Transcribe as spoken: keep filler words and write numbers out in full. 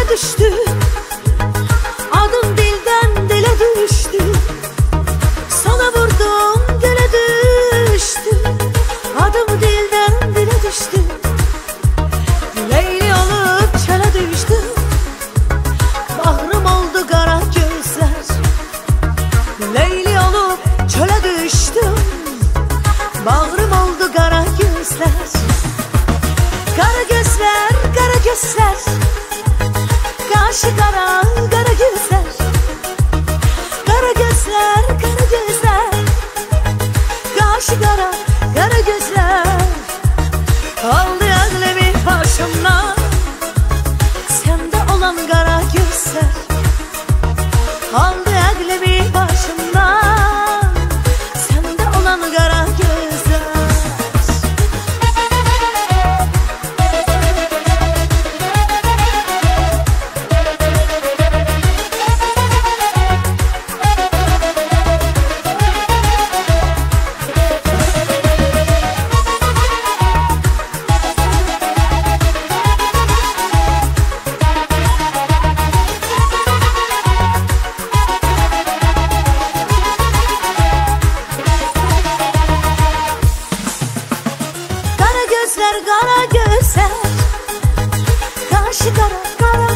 düştü. Adın dilden dile düştü. Sana vurdum dile düştü. Adım dilden dile düştü. Leyli olup çöle düştüm. Bağrım oldu kara gözler. Leyli olup çöle düştüm. Bağrım oldu kara gözler. Kara gözler, kara gözler. Kaşı kara, kara gözler. Kara gözler, kara gözler. Kaşı kara, kara gözler. Aldı aklımı başımdan. Sende olan kara gözler. Aldı aklımı başımdan. Sende olan kara gözler. Gözler kara gözler, kaşı kara kara